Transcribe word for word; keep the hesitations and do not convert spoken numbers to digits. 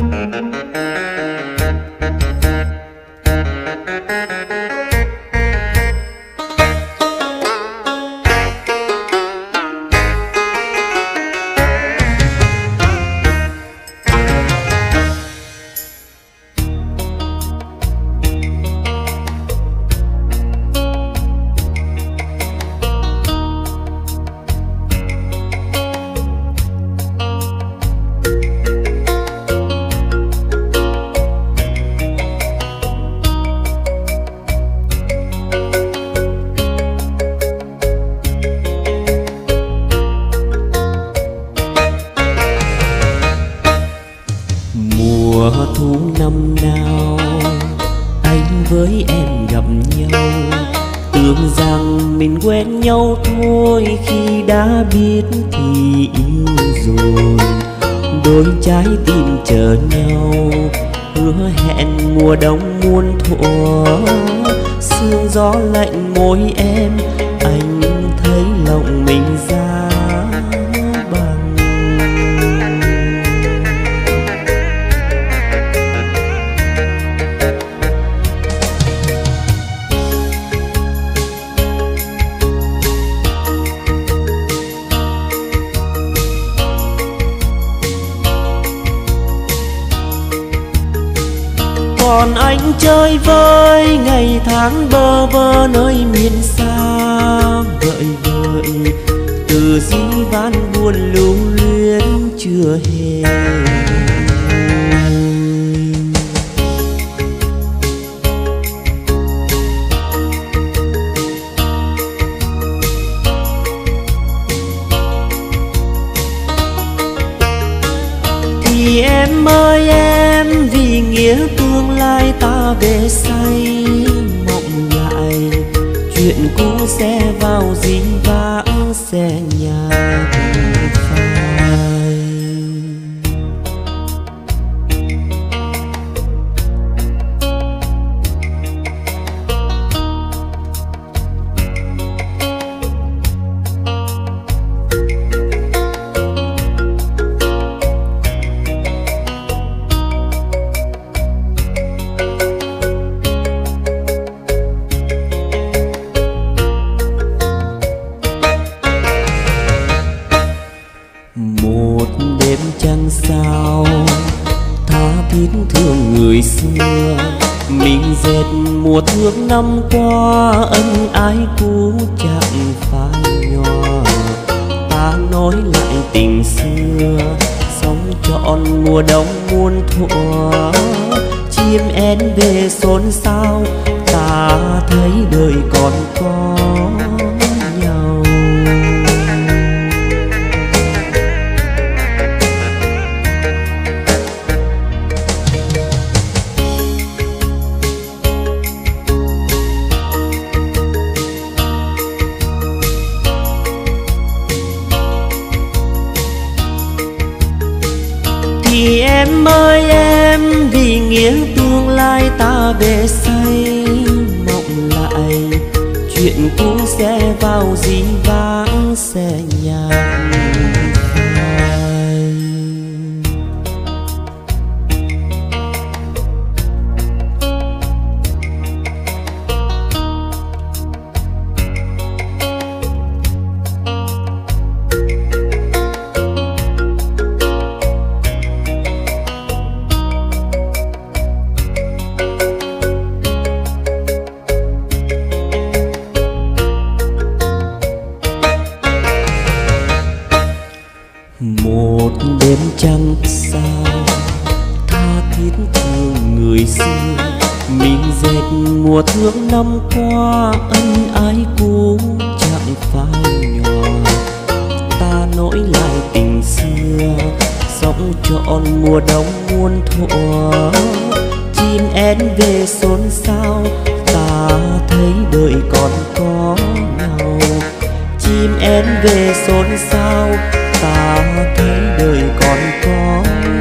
Còn anh chơi vơi ngày tháng bơ vơ nơi miền xa vợi vợi, từ dĩ vãn buồn lưu luyến chưa hề. Thì em ơi em, vì nghĩa tương lai ta về say mộng lại, chuyện cũ sẽ vào dĩ vãng sẽ nhạt phai. Mùa thương năm qua ân ái cũ chẳng phai nhòa, ta nói lại tình xưa sống trọn mùa đông muôn thuở. Chim én về xôn xao, ta thấy đời còn có nhau. Thì em ơi em, vì nghĩa tương lai ta về say mộng lại, chuyện cũ sẽ vào dĩ vãng sẽ nhạt phai. Một đêm trăng sao tha thiết thương người xưa, mình dệt mùa thương năm qua ân ái cũ chẳng phai nhòa. Ta nỗi lại tình xưa sống trọn mùa đông muôn thuở. Chim én về xôn xao, ta thấy đời còn có nhau. Chim én về xôn xao, ta thấy đời còn có